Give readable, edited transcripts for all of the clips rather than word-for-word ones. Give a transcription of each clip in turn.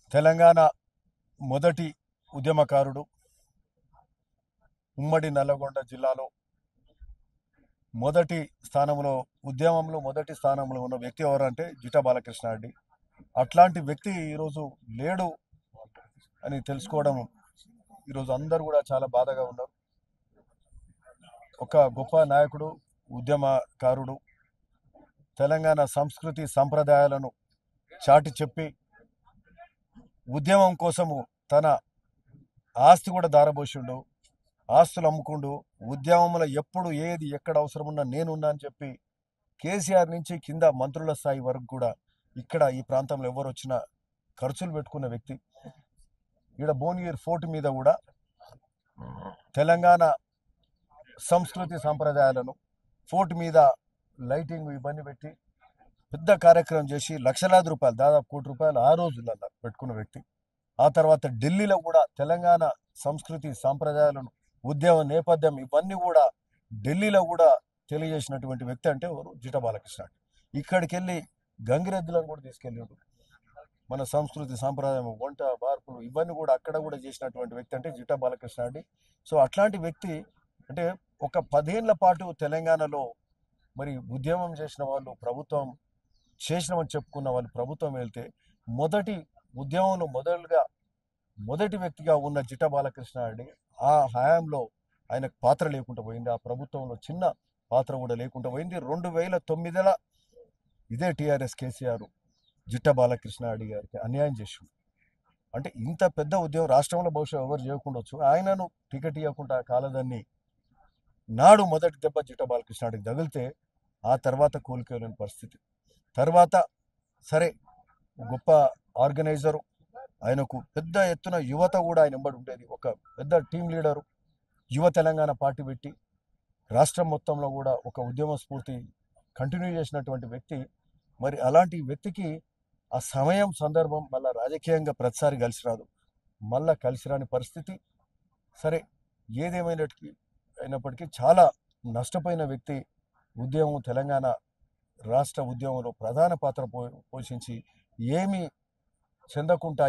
తెలంగాణ మొదటి ఉద్యమకారుడు, ఉమ్మడి నల్లగొండ జిల్లాలో మొదటి స్థానంలో, ఉద్యమంలో మొదటి స్థానంలో ఉన్న వ్యక్తి ఎవరంటే జిట్టా బాలకృష్ణారెడ్డి. అట్లాంటి వ్యక్తి ఈరోజు లేడు అని తెలుసుకోవడం ఈరోజు అందరూ కూడా చాలా బాధగా ఉన్నారు. ఒక గొప్ప నాయకుడు, ఉద్యమకారుడు, తెలంగాణ సంస్కృతి సంప్రదాయాలను చాటి చెప్పి ఉద్యమం కోసము తన ఆస్తి కూడా దారబోసిండు, ఆస్తులు అమ్ముకుండు. ఉద్యమంలో ఎప్పుడు ఏది ఎక్కడ అవసరం ఉన్నా నేనున్నా అని చెప్పి కేసీఆర్ నుంచి కింద మంత్రుల స్థాయి వరకు కూడా ఇక్కడ ఈ ప్రాంతంలో ఎవరు వచ్చినా ఖర్చులు పెట్టుకున్న వ్యక్తి. ఇక్కడ భువనగిరి ఫోర్ట్ మీద కూడా తెలంగాణ సంస్కృతి సంప్రదాయాలను ఫోర్ట్ మీద లైటింగ్ ఇవన్నీ పెట్టి పెద్ద కార్యక్రమం చేసి లక్షలాది రూపాయలు, దాదాపు ₹1 కోటి ఆ రోజులలో పెట్టుకున్న వ్యక్తి. ఆ తర్వాత ఢిల్లీలో కూడా తెలంగాణ సంస్కృతి సాంప్రదాయాలను, ఉద్యమ నేపథ్యం ఇవన్నీ కూడా ఢిల్లీలో కూడా తెలియజేసినటువంటి వ్యక్తి అంటే ఎవరు? జిట్టా బాలకృష్ణ. ఇక్కడికి వెళ్ళి గంగిరెద్దులను కూడా తీసుకెళ్ళాడు. మన సంస్కృతి సాంప్రదాయం, వంట మార్పులు ఇవన్నీ కూడా అక్కడ కూడా చేసినటువంటి వ్యక్తి అంటే జిట్టా బాలకృష్ణ రెడ్డి. సో అట్లాంటి వ్యక్తి అంటే ఒక 10 ఏళ్ల పాటు తెలంగాణలో మరి ఉద్యమం చేసిన వాళ్ళు, ప్రభుత్వం చేసినామని చెప్పుకున్న వాళ్ళు ప్రభుత్వం వెళ్తే మొదటి ఉద్యమంలో మొదటి వ్యక్తిగా ఉన్న జిట్టా బాలకృష్ణారెడ్డి ఆ హయాంలో ఆయనకు పాత్ర లేకుండా పోయింది. ఆ ప్రభుత్వంలో చిన్న పాత్ర కూడా లేకుండా పోయింది. 2009లో ఇదే టీఆర్ఎస్ కేసీఆర్ జిట్టా బాలకృష్ణారెడ్డి గారికి అన్యాయం చేసిండు. అంటే ఇంత పెద్ద ఉద్యమం రాష్ట్రంలో బహుశా ఎవరు చేయకుండొచ్చు, ఆయనను టికెట్ ఇవ్వకుండా కాలదాన్ని నాడు మొదటి దెబ్బ జిట్టా బాలకృష్ణారెడ్డికి తగిలితే ఆ తర్వాత కోలుకోలేని పరిస్థితి. తర్వాత సరే గొప్ప ఆర్గనైజరు, ఆయనకు పెద్ద ఎత్తున యువత కూడా ఆయన వెంబడి ఉండేది. ఒక పెద్ద టీం లీడరు, యువ తెలంగాణ పార్టీ పెట్టి రాష్ట్రం మొత్తంలో కూడా ఒక ఉద్యమ స్ఫూర్తి కంటిన్యూ చేసినటువంటి వ్యక్తి. మరి అలాంటి వ్యక్తికి ఆ సమయం సందర్భం మళ్ళీ రాజకీయంగా ప్రతిసారి కలిసి రాదు, మళ్ళా కలిసి రాని పరిస్థితి. సరే అయినప్పటికీ చాలా నష్టపోయిన వ్యక్తి. ఉద్యమం, తెలంగాణ రాష్ట్ర ఉద్యమంలో ప్రధాన పాత్ర పోషించి ఏమి చెందకుండా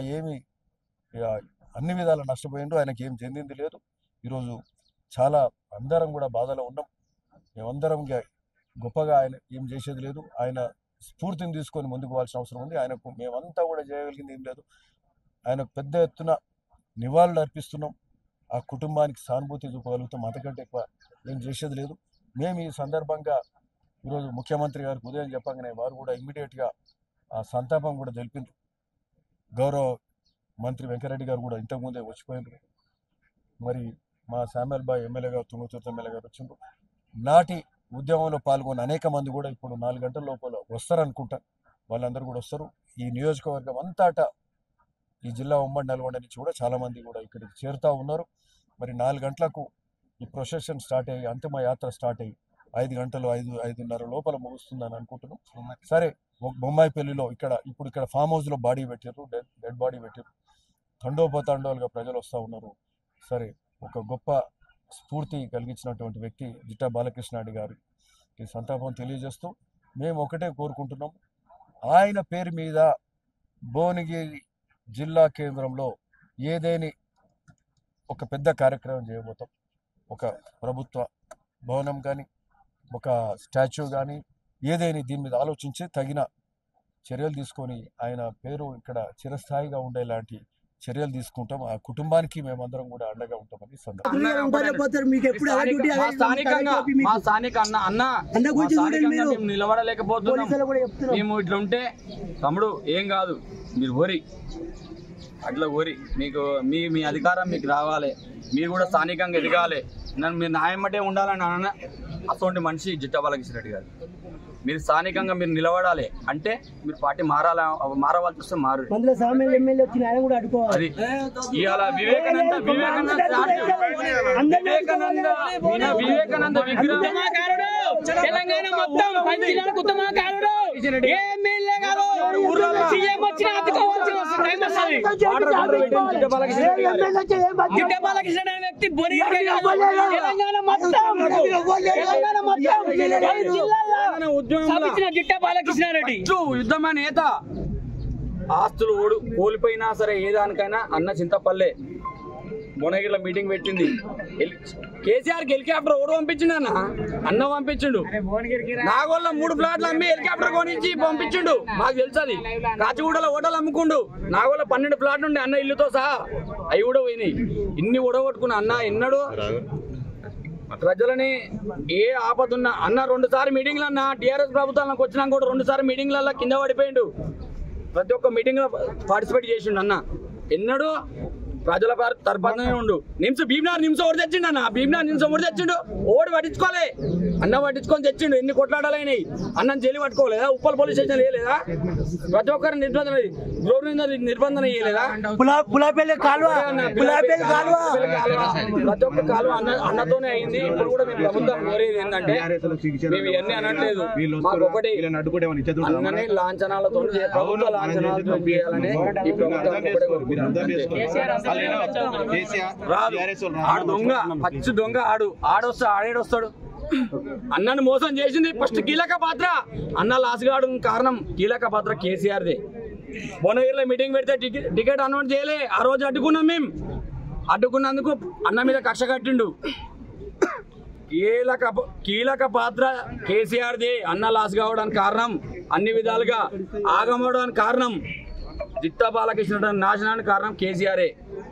అన్ని విధాలా నష్టపోయిండు. ఆయనకి ఏం చెందింది లేదు. ఈరోజు చాలా అందరం కూడా బాధలో ఉన్నాం. మేమందరం గొప్పగా ఆయన ఏం చేసేది లేదు. ఆయన స్ఫూర్తిని తీసుకొని ముందుకు పోవాల్సిన అవసరం ఉంది. ఆయనకు మేమంతా కూడా చేయగలిగింది ఏం లేదు. ఆయనకు పెద్ద ఎత్తున నివాళులు అర్పిస్తున్నాం. ఆ కుటుంబానికి సానుభూతి చూపగలుగుతాం. అంతకంటే ఎక్కువ ఏం చేసేది లేదు. మేము ఈ సందర్భంగా ఈరోజు ముఖ్యమంత్రి గారికి ఉదయం చెప్పగానే వారు కూడా ఇమ్మీడియట్గా ఆ సంతాపం కూడా తెలిపిండ్రు. గౌరవ మంత్రి వెంకరెడ్డి గారు కూడా ఇంతకుముందే వచ్చిపోయినారు. మరి మా శామ్యుల్ బాయ్ ఎమ్మెల్యే గారు, తుంగతుర్తి ఎమ్మెల్యే గారు వచ్చిండ్రు. నాటి ఉద్యమంలో పాల్గొన్న అనేక మంది కూడా ఇప్పుడు 4 గంటల లోపల వస్తారనుకుంటా. వాళ్ళందరూ కూడా వస్తారు. ఈ నియోజకవర్గం అంతటా, ఈ జిల్లా ఉమ్మడి నల్గొండ నుంచి కూడా చాలామంది కూడా ఇక్కడికి చేరుతూ ఉన్నారు. మరి 4 గంటలకు ఈ ప్రొసెషన్ స్టార్ట్ అయ్యి, అంతిమ యాత్ర స్టార్ట్ అయ్యి 5 గంటలు 5:30 లోపల ముగుస్తుందని అనుకుంటున్నాం. సరే బొమ్మాయిపల్లిలో ఇక్కడ ఫామ్ హౌస్లో బాడీ పెట్టారు, డెడ్ బాడీ పెట్టారు. తండోపతండోలుగా ప్రజలు వస్తూ ఉన్నారు. సరే ఒక గొప్ప స్ఫూర్తి కలిగించినటువంటి వ్యక్తి జిట్టా బాలకృష్ణారెడ్డి గారికి సంతాపం తెలియజేస్తూ మేము ఒకటే కోరుకుంటున్నాం, ఆయన పేరు మీద భువనగిరి జిల్లా కేంద్రంలో ఏదేని ఒక పెద్ద కార్యక్రమం చేయబోతాం. ఒక ప్రభుత్వ భవనం కానీ, ఒక స్టాచ్యూ కానీ, ఏదైనా దీని మీద ఆలోచించి తగిన చర్యలు తీసుకొని ఆయన పేరు ఇక్కడ చిరస్థాయిగా ఉండేలాంటి చర్యలు తీసుకుంటాం. ఆ కుటుంబానికి మేమందరం కూడా అండగా ఉంటామని నిలబడలేకపోతున్నాం. మేము ఇట్లా ఉంటే తమ్ముడు ఏం కాదు, మీరు ఓరి అట్లా ఓరి, మీకు మీ అధికారం మీకు రావాలి, మీరు కూడా స్థానికంగా ఎదగాలి, మీరు న్యాయమటే ఉండాలని అన్న అటువంటి మనిషి జిట్టా బాలకృష్ణారెడ్డి గారు. మీరు స్థానికంగా మీరు నిలబడాలి అంటే మీరు పార్టీ మారవాల్సి వస్తే మారు. అది ఇవాళ వివేకానంద విగ్రహం తెలంగాణ మొత్తం 10 జిల్లాలకు ఉత్తమకారుడు జిట్టా బాలకృష్ణ వ్యక్తి తెలంగాణ మొత్తం జిట్టా బాలకృష్ణారెడ్డి యుద్ధమ నేత. ఆస్తులు కోల్పోయినా సరే ఏదానికైనా అన్న చింతపల్లె భువనగిరిలో మీటింగ్ పెట్టింది. కేసీఆర్కి హెలికాప్టర్ ఓడు పంపించిండు అన్న పంపించిండు. నాగోళ్ళ 3 ప్లాట్లు అమ్మి హెలికాప్టర్ కొనిచ్చి పంపించిండు. మాకు తెలుసు అది. కాచిగూడలో హోటల్ అమ్ముకుండు. నాగోళ్ళ 12 ప్లాట్లు ఉండే అన్న ఇల్లుతో సహా అవి కూడా పోయినాయి. ఇన్ని ఓడగొట్టుకున్న అన్న ఎన్నడూ ప్రజలని ఏ ఆపదున్నా అన్న 2 సార్లు మీటింగ్లు అన్న టీఆర్ఎస్ ప్రభుత్వానికి వచ్చినాక కూడా 2 సార్లు మీటింగ్లలో కింద పడిపోయిండు. ప్రతి ఒక్క మీటింగ్ లో పార్టిసిపేట్ చేసిండు అన్న. ఎన్నడూ ప్రజల తరపునే ఉండు. భీమనార్ నిమిషం ఓడి తెచ్చిండు అన్న. భీమనార్ నిమిషం ఓడి తెచ్చిండు. ఓడి పట్టించుకోలే అన్న, పట్టించుకొని తెచ్చిండు. ఎన్ని కొట్లాడాలైనాయి అన్నని జైలు పట్టుకోలేదా? ఉప్పల్ పోలీస్ స్టేషన్ వేయలేదా? ప్రతి ఒక్కరు నిర్బంధన చేయలేదా? ప్రతి ఒక్క కాలువ అన్నతోనే అయింది. ఇప్పుడు కూడా మేము ప్రభుత్వం కోరేది ఏంటంటే మేము ఇవన్నీ అనట్లేదు. మాకు ఒకటి అన్ననే లాంఛనాలతో ప్రభుత్వ లాంఛనాలతో చేయాలని ఈ ప్రభుత్వం ఆడు దొంగ, పచ్చి దొంగ. ఆడేడొస్తాడు. అన్నను మోసం చేసింది ఫస్ట్ కీలక పాత్ర అన్న లాస్గాడు. కారణం కీలక పాత్ర కేసీఆర్దే. భువనగిరిలో మీటింగ్ పెడితే టికెట్ అనౌన్స్ చేయలే. ఆ రోజు అడ్డుకున్నాం మేము. అడ్డుకున్నందుకు అన్న మీద కక్ష కట్టిండు. కీలక పాత్ర కేసీఆర్దే. అన్న లాస్ కావడానికి కారణం, అన్ని విధాలుగా ఆగమవడానికి కారణం, జిత్తా బాలకృష్ణ నాశనానికి కారణం కేసీఆరే.